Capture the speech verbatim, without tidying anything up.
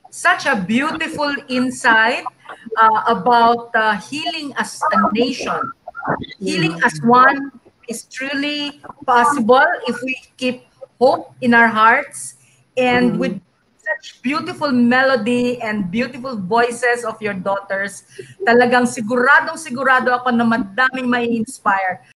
such a beautiful insight uh, about uh, healing as a nation. Healing as one is truly possible if we keep hope in our hearts, and with such beautiful melody and beautiful voices of your daughters, talagang siguradong sigurado ako na madaming may inspire.